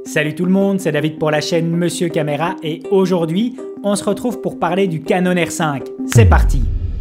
Salut tout le monde, c'est David pour la chaîne Monsieur Caméra et aujourd'hui, on se retrouve pour parler du Canon R5. C'est parti!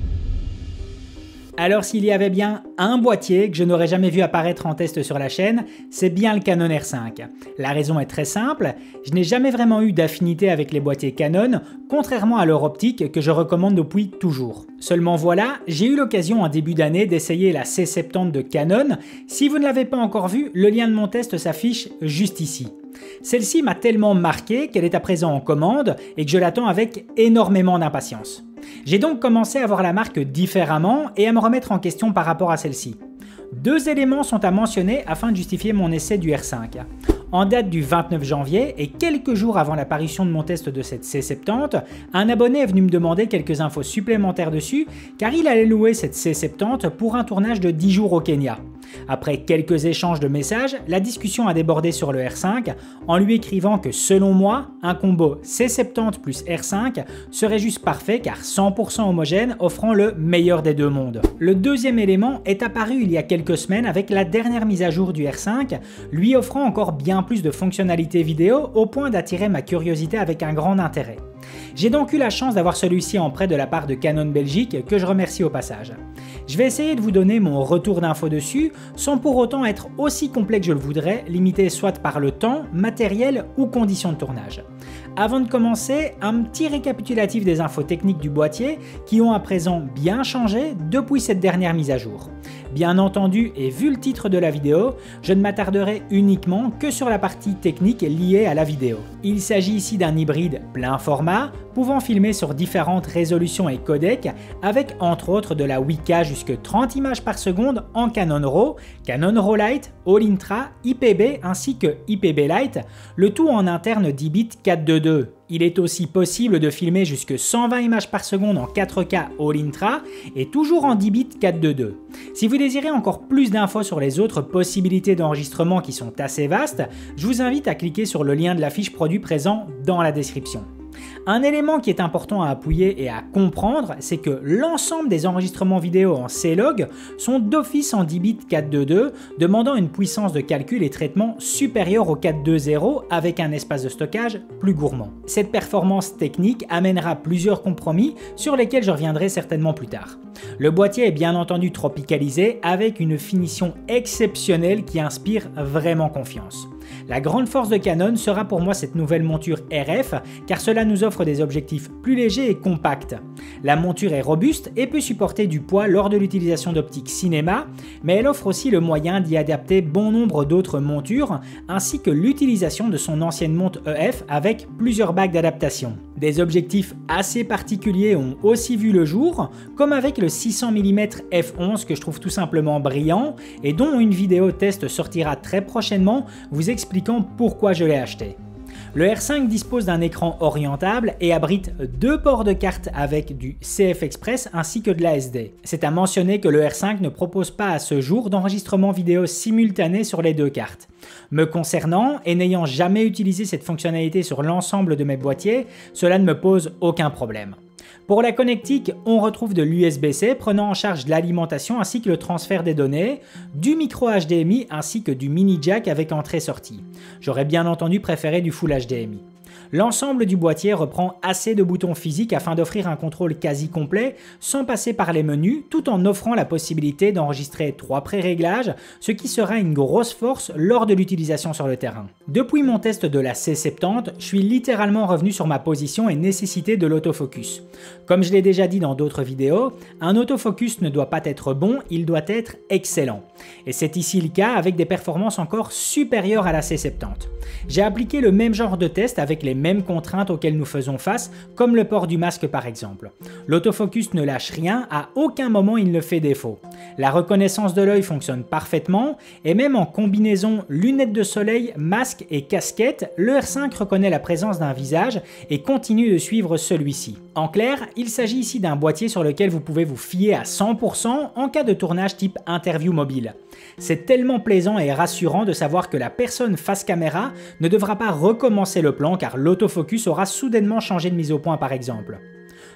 Alors s'il y avait bien un boîtier que je n'aurais jamais vu apparaître en test sur la chaîne, c'est bien le Canon R5. La raison est très simple, je n'ai jamais vraiment eu d'affinité avec les boîtiers Canon, contrairement à leur optique que je recommande depuis toujours. Seulement voilà, j'ai eu l'occasion en début d'année d'essayer la C70 de Canon. Si vous ne l'avez pas encore vu, le lien de mon test s'affiche juste ici. Celle-ci m'a tellement marqué qu'elle est à présent en commande et que je l'attends avec énormément d'impatience. J'ai donc commencé à voir la marque différemment et à me remettre en question par rapport à celle-ci. Deux éléments sont à mentionner afin de justifier mon essai du R5. En date du 29 janvier et quelques jours avant la parution de mon test de cette C70, un abonné est venu me demander quelques infos supplémentaires dessus car il allait louer cette C70 pour un tournage de 10 jours au Kenya. Après quelques échanges de messages, la discussion a débordé sur le R5 en lui écrivant que selon moi, un combo C70 plus R5 serait juste parfait car 100% homogène offrant le meilleur des deux mondes. Le deuxième élément est apparu il y a quelques semaines avec la dernière mise à jour du R5, lui offrant encore bien plus de fonctionnalités vidéo au point d'attirer ma curiosité avec un grand intérêt. J'ai donc eu la chance d'avoir celui-ci en prêt de la part de Canon Belgique que je remercie au passage. Je vais essayer de vous donner mon retour d'info dessus sans pour autant être aussi complet que je le voudrais, limité soit par le temps, matériel ou conditions de tournage. Avant de commencer, un petit récapitulatif des infos techniques du boîtier qui ont à présent bien changé depuis cette dernière mise à jour. Bien entendu, et vu le titre de la vidéo, je ne m'attarderai uniquement que sur la partie technique liée à la vidéo. Il s'agit ici d'un hybride plein format, pouvant filmer sur différentes résolutions et codecs, avec entre autres de la 8K jusqu'à 30 images par seconde en Canon RAW, Canon RAW Lite, All Intra, IPB ainsi que IPB Lite, le tout en interne 10 bits 422. Il est aussi possible de filmer jusque 120 images par seconde en 4K All Intra et toujours en 10 bits 422. Si vous désirez encore plus d'infos sur les autres possibilités d'enregistrement qui sont assez vastes, je vous invite à cliquer sur le lien de la fiche produit présent dans la description. Un élément qui est important à appuyer et à comprendre, c'est que l'ensemble des enregistrements vidéo en C-Log sont d'office en 10 bits 422, demandant une puissance de calcul et traitement supérieure au 420 avec un espace de stockage plus gourmand. Cette performance technique amènera plusieurs compromis sur lesquels je reviendrai certainement plus tard. Le boîtier est bien entendu tropicalisé avec une finition exceptionnelle qui inspire vraiment confiance. La grande force de Canon sera pour moi cette nouvelle monture RF car cela nous offre des objectifs plus légers et compacts. La monture est robuste et peut supporter du poids lors de l'utilisation d'optiques cinéma, mais elle offre aussi le moyen d'y adapter bon nombre d'autres montures ainsi que l'utilisation de son ancienne montre EF avec plusieurs bagues d'adaptation. Des objectifs assez particuliers ont aussi vu le jour, comme avec le 600 mm f11 que je trouve tout simplement brillant et dont une vidéo test sortira très prochainement vous expliquant pourquoi je l'ai acheté. Le R5 dispose d'un écran orientable et abrite deux ports de carte avec du CF Express ainsi que de la SD. C'est à mentionner que le R5 ne propose pas à ce jour d'enregistrement vidéo simultané sur les deux cartes. Me concernant et n'ayant jamais utilisé cette fonctionnalité sur l'ensemble de mes boîtiers, cela ne me pose aucun problème. Pour la connectique, on retrouve de l'USB-C prenant en charge l'alimentation ainsi que le transfert des données, du micro HDMI ainsi que du mini jack avec entrée-sortie. J'aurais bien entendu préféré du Full HDMI. L'ensemble du boîtier reprend assez de boutons physiques afin d'offrir un contrôle quasi complet sans passer par les menus tout en offrant la possibilité d'enregistrer 3 pré-réglages, ce qui sera une grosse force lors de l'utilisation sur le terrain. Depuis mon test de la C70, je suis littéralement revenu sur ma position et nécessité de l'autofocus. Comme je l'ai déjà dit dans d'autres vidéos, un autofocus ne doit pas être bon, il doit être excellent. Et c'est ici le cas avec des performances encore supérieures à la C70. J'ai appliqué le même genre de test avec les mêmes contraintes auxquelles nous faisons face, comme le port du masque par exemple. L'autofocus ne lâche rien, à aucun moment il ne fait défaut. La reconnaissance de l'œil fonctionne parfaitement, et même en combinaison lunettes de soleil, masque et casquette, le R5 reconnaît la présence d'un visage et continue de suivre celui-ci. En clair, il s'agit ici d'un boîtier sur lequel vous pouvez vous fier à 100% en cas de tournage type interview mobile. C'est tellement plaisant et rassurant de savoir que la personne face caméra ne devra pas recommencer le plan car l'autofocus aura soudainement changé de mise au point par exemple.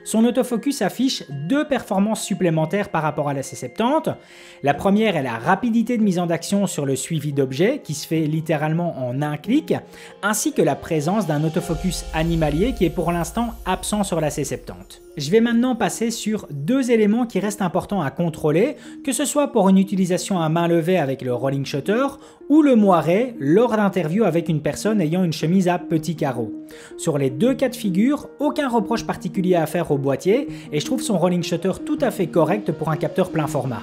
Son autofocus affiche deux performances supplémentaires par rapport à la C70. La première est la rapidité de mise en action sur le suivi d'objets qui se fait littéralement en un clic, ainsi que la présence d'un autofocus animalier qui est pour l'instant absent sur la C70. Je vais maintenant passer sur deux éléments qui restent importants à contrôler, que ce soit pour une utilisation à main levée avec le rolling shutter ou le moiré lors d'interviews avec une personne ayant une chemise à petits carreaux. Sur les deux cas de figure, aucun reproche particulier à faire au boîtier et je trouve son rolling shutter tout à fait correct pour un capteur plein format.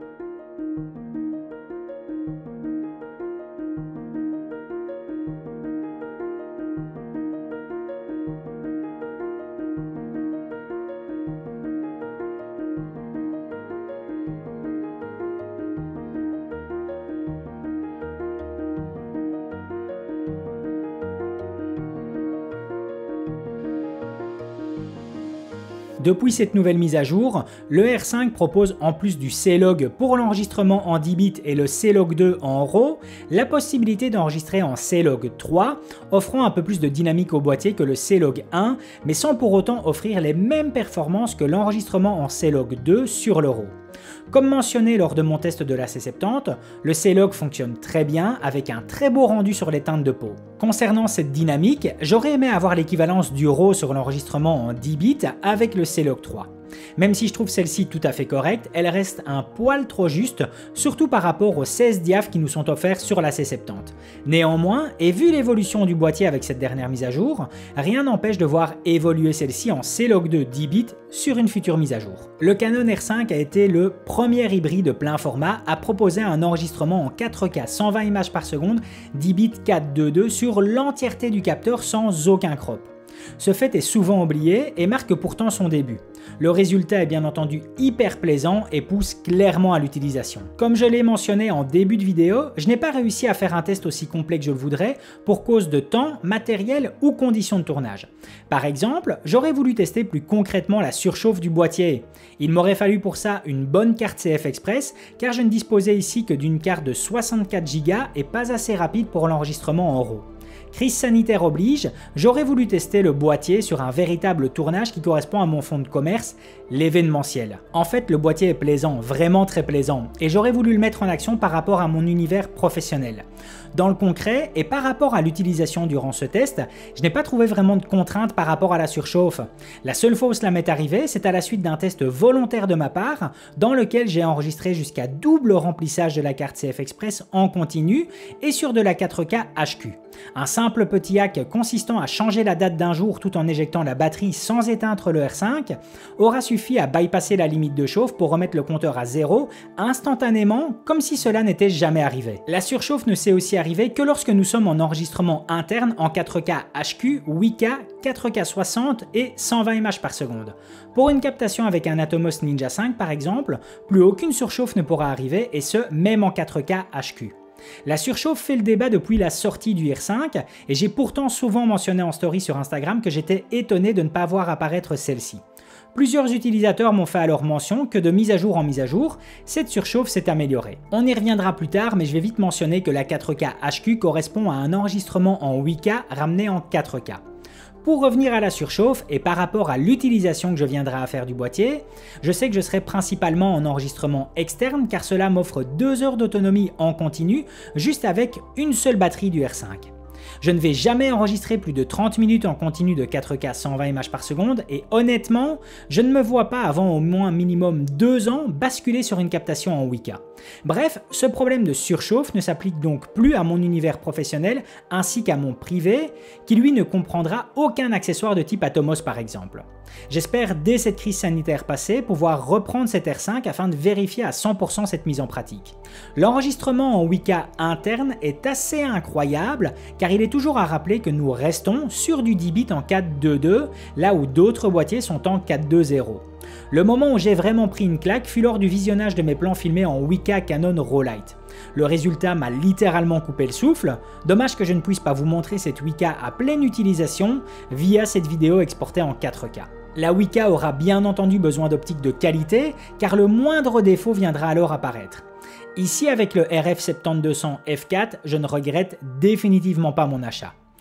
Depuis cette nouvelle mise à jour, le R5 propose en plus du C-Log pour l'enregistrement en 10 bits et le C-Log 2 en RAW, la possibilité d'enregistrer en C-Log 3, offrant un peu plus de dynamique au boîtier que le C-Log 1, mais sans pour autant offrir les mêmes performances que l'enregistrement en C-Log 2 sur le RAW. Comme mentionné lors de mon test de la C70, le C-Log fonctionne très bien avec un très beau rendu sur les teintes de peau. Concernant cette dynamique, j'aurais aimé avoir l'équivalence du RAW sur l'enregistrement en 10 bits avec le C-Log 3. Même si je trouve celle-ci tout à fait correcte, elle reste un poil trop juste, surtout par rapport aux 16 diaph qui nous sont offerts sur la C70. Néanmoins, et vu l'évolution du boîtier avec cette dernière mise à jour, rien n'empêche de voir évoluer celle-ci en C-Log 2 10 bits sur une future mise à jour. Le Canon R5 a été le premier hybride plein format à proposer un enregistrement en 4K 120 images par seconde 10 bits 422 sur l'entièreté du capteur sans aucun crop. Ce fait est souvent oublié et marque pourtant son début. Le résultat est bien entendu hyper plaisant et pousse clairement à l'utilisation. Comme je l'ai mentionné en début de vidéo, je n'ai pas réussi à faire un test aussi complet que je le voudrais pour cause de temps, matériel ou conditions de tournage. Par exemple, j'aurais voulu tester plus concrètement la surchauffe du boîtier. Il m'aurait fallu pour ça une bonne carte CF Express car je ne disposais ici que d'une carte de 64 Go et pas assez rapide pour l'enregistrement en RAW. Crise sanitaire oblige, j'aurais voulu tester le boîtier sur un véritable tournage qui correspond à mon fonds de commerce, l'événementiel. En fait, le boîtier est plaisant, vraiment très plaisant, et j'aurais voulu le mettre en action par rapport à mon univers professionnel. Dans le concret, et par rapport à l'utilisation durant ce test, je n'ai pas trouvé vraiment de contraintes par rapport à la surchauffe. La seule fois où cela m'est arrivé, c'est à la suite d'un test volontaire de ma part, dans lequel j'ai enregistré jusqu'à double remplissage de la carte CF Express en continu et sur de la 4K HQ. Un simple petit hack consistant à changer la date d'un jour tout en éjectant la batterie sans éteindre le R5 aura suffi à bypasser la limite de chauffe pour remettre le compteur à 0 instantanément comme si cela n'était jamais arrivé. La surchauffe ne s'est aussi arrivée que lorsque nous sommes en enregistrement interne en 4K HQ, 8K, 4K 60 et 120 images par seconde. Pour une captation avec un Atomos Ninja 5 par exemple, plus aucune surchauffe ne pourra arriver et ce même en 4K HQ. La surchauffe fait le débat depuis la sortie du R5 et j'ai pourtant souvent mentionné en story sur Instagram que j'étais étonné de ne pas voir apparaître celle-ci. Plusieurs utilisateurs m'ont fait alors mention que de mise à jour en mise à jour, cette surchauffe s'est améliorée. On y reviendra plus tard mais je vais vite mentionner que la 4K HQ correspond à un enregistrement en 8K ramené en 4K. Pour revenir à la surchauffe et par rapport à l'utilisation que je viendrai à faire du boîtier, je sais que je serai principalement en enregistrement externe car cela m'offre 2 heures d'autonomie en continu juste avec une seule batterie du R5. Je ne vais jamais enregistrer plus de 30 minutes en continu de 4K 120 images par seconde et honnêtement, je ne me vois pas avant au moins minimum 2 ans basculer sur une captation en 8K. Bref, ce problème de surchauffe ne s'applique donc plus à mon univers professionnel ainsi qu'à mon privé qui lui ne comprendra aucun accessoire de type Atomos par exemple. J'espère dès cette crise sanitaire passée pouvoir reprendre cet R5 afin de vérifier à 100% cette mise en pratique. L'enregistrement en 8K interne est assez incroyable car il est toujours à rappeler que nous restons sur du 10 bits en 4.2.2 là où d'autres boîtiers sont en 4.2.0. Le moment où j'ai vraiment pris une claque fut lors du visionnage de mes plans filmés en 8K Canon RAW Light. Le résultat m'a littéralement coupé le souffle, dommage que je ne puisse pas vous montrer cette 8K à pleine utilisation via cette vidéo exportée en 4K. La 8K aura bien entendu besoin d'optique de qualité car le moindre défaut viendra alors apparaître. Ici avec le RF 7200 f4, je ne regrette définitivement pas mon achat.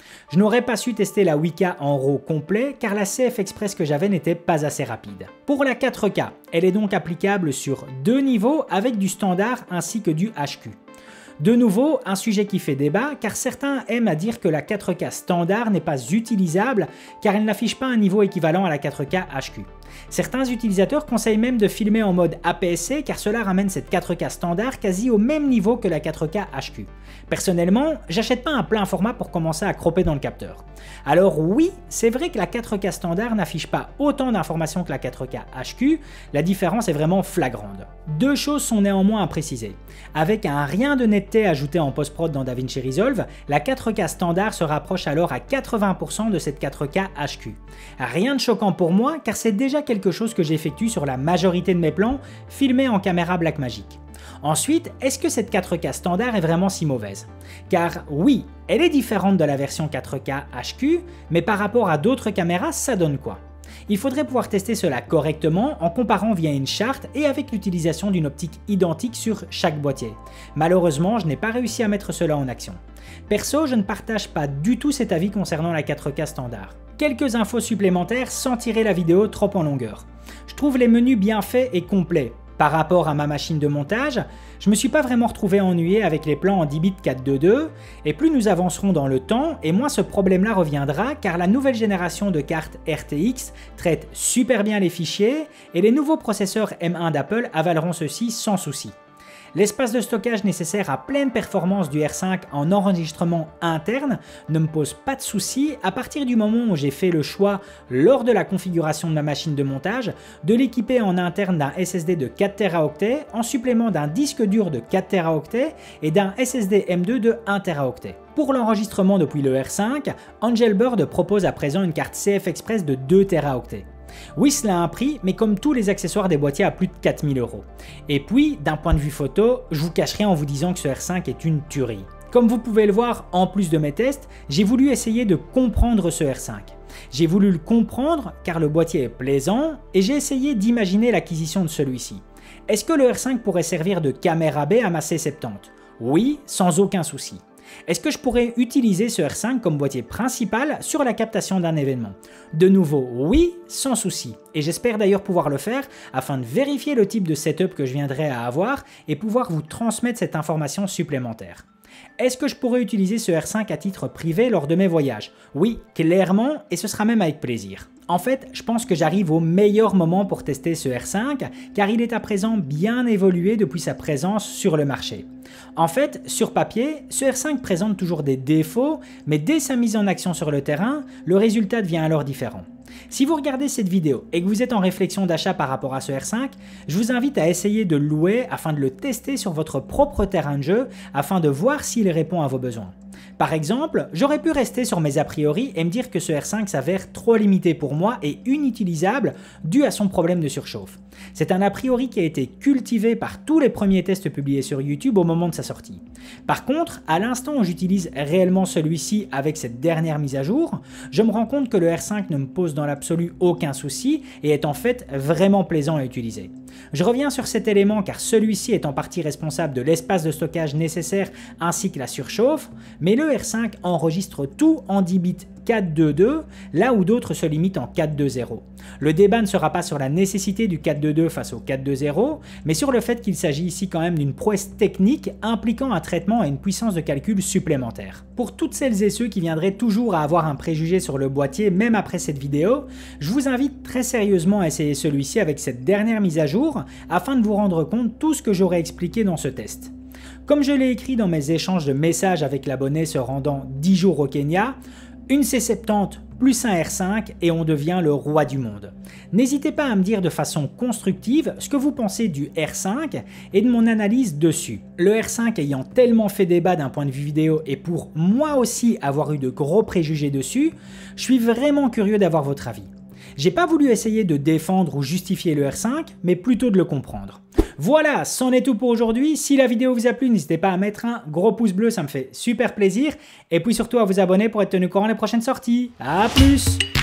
Je n'aurais pas su tester la Wika en RAW complet car la CF Express que j'avais n'était pas assez rapide. Pour la 4K, elle est donc applicable sur 2 niveaux avec du standard ainsi que du HQ. De nouveau, un sujet qui fait débat car certains aiment à dire que la 4K standard n'est pas utilisable car elle n'affiche pas un niveau équivalent à la 4K HQ. Certains utilisateurs conseillent même de filmer en mode APS-C car cela ramène cette 4K standard quasi au même niveau que la 4K HQ. Personnellement, j'achète pas un plein format pour commencer à cropper dans le capteur. Alors oui, c'est vrai que la 4K standard n'affiche pas autant d'informations que la 4K HQ, la différence est vraiment flagrante. Deux choses sont néanmoins à préciser. Avec un rien de netteté ajouté en post-prod dans DaVinci Resolve, la 4K standard se rapproche alors à 80% de cette 4K HQ. Rien de choquant pour moi car c'est déjà quelque chose que j'effectue sur la majorité de mes plans filmés en caméra Blackmagic. Ensuite, est-ce que cette 4K standard est vraiment si mauvaise? Car oui, elle est différente de la version 4K HQ, mais par rapport à d'autres caméras, ça donne quoi? Il faudrait pouvoir tester cela correctement en comparant via une charte et avec l'utilisation d'une optique identique sur chaque boîtier. Malheureusement, je n'ai pas réussi à mettre cela en action. Perso, je ne partage pas du tout cet avis concernant la 4K standard. Quelques infos supplémentaires sans tirer la vidéo trop en longueur. Je trouve les menus bien faits et complets. Par rapport à ma machine de montage, je me suis pas vraiment retrouvé ennuyé avec les plans en 10 bits 422 et plus nous avancerons dans le temps et moins ce problème là reviendra car la nouvelle génération de cartes RTX traite super bien les fichiers et les nouveaux processeurs M1 d'Apple avaleront ceux-ci sans souci. L'espace de stockage nécessaire à pleine performance du R5 en enregistrement interne ne me pose pas de soucis à partir du moment où j'ai fait le choix, lors de la configuration de ma machine de montage, de l'équiper en interne d'un SSD de 4 Teraoctets en supplément d'un disque dur de 4 Teraoctets et d'un SSD M2 de 1 Teraoctet. Pour l'enregistrement depuis le R5, Angelbird propose à présent une carte CF Express de 2 Teraoctets. Oui, cela a un prix, mais comme tous les accessoires des boîtiers à plus de 4000 €. Et puis, d'un point de vue photo, je vous cache rien en vous disant que ce R5 est une tuerie. Comme vous pouvez le voir, en plus de mes tests, j'ai voulu essayer de comprendre ce R5. J'ai voulu le comprendre car le boîtier est plaisant et j'ai essayé d'imaginer l'acquisition de celui-ci. Est-ce que le R5 pourrait servir de caméra B à ma C70? Oui, sans aucun souci. Est-ce que je pourrais utiliser ce R5 comme boîtier principal sur la captation d'un événement? De nouveau, oui, sans souci. Et j'espère d'ailleurs pouvoir le faire afin de vérifier le type de setup que je viendrai à avoir et pouvoir vous transmettre cette information supplémentaire. Est-ce que je pourrais utiliser ce R5 à titre privé lors de mes voyages? Oui, clairement, et ce sera même avec plaisir. En fait, je pense que j'arrive au meilleur moment pour tester ce R5 car il est à présent bien évolué depuis sa présence sur le marché. En fait, sur papier, ce R5 présente toujours des défauts, mais dès sa mise en action sur le terrain, le résultat devient alors différent. Si vous regardez cette vidéo et que vous êtes en réflexion d'achat par rapport à ce R5, je vous invite à essayer de le louer afin de le tester sur votre propre terrain de jeu afin de voir s'il répond à vos besoins. Par exemple, j'aurais pu rester sur mes a priori et me dire que ce R5 s'avère trop limité pour moi et inutilisable dû à son problème de surchauffe. C'est un a priori qui a été cultivé par tous les premiers tests publiés sur YouTube au moment de sa sortie. Par contre, à l'instant où j'utilise réellement celui-ci avec cette dernière mise à jour, je me rends compte que le R5 ne me pose dans l'absolu aucun souci et est en fait vraiment plaisant à utiliser. Je reviens sur cet élément car celui-ci est en partie responsable de l'espace de stockage nécessaire ainsi que la surchauffe, mais le R5 enregistre tout en 10 bits 422, là où d'autres se limitent en 420. Le débat ne sera pas sur la nécessité du 422 face au 420, mais sur le fait qu'il s'agit ici quand même d'une prouesse technique impliquant un traitement et une puissance de calcul supplémentaire. Pour toutes celles et ceux qui viendraient toujours à avoir un préjugé sur le boîtier même après cette vidéo, je vous invite très sérieusement à essayer celui-ci avec cette dernière mise à jour afin de vous rendre compte de tout ce que j'aurais expliqué dans ce test. Comme je l'ai écrit dans mes échanges de messages avec l'abonné se rendant 10 jours au Kenya, une C70 plus un R5 et on devient le roi du monde. N'hésitez pas à me dire de façon constructive ce que vous pensez du R5 et de mon analyse dessus. Le R5 ayant tellement fait débat d'un point de vue vidéo et pour moi aussi avoir eu de gros préjugés dessus, je suis vraiment curieux d'avoir votre avis. J'ai pas voulu essayer de défendre ou justifier le R5, mais plutôt de le comprendre. Voilà, c'en est tout pour aujourd'hui. Si la vidéo vous a plu, n'hésitez pas à mettre un gros pouce bleu, ça me fait super plaisir. Et puis surtout à vous abonner pour être tenu au courant des prochaines sorties. A plus!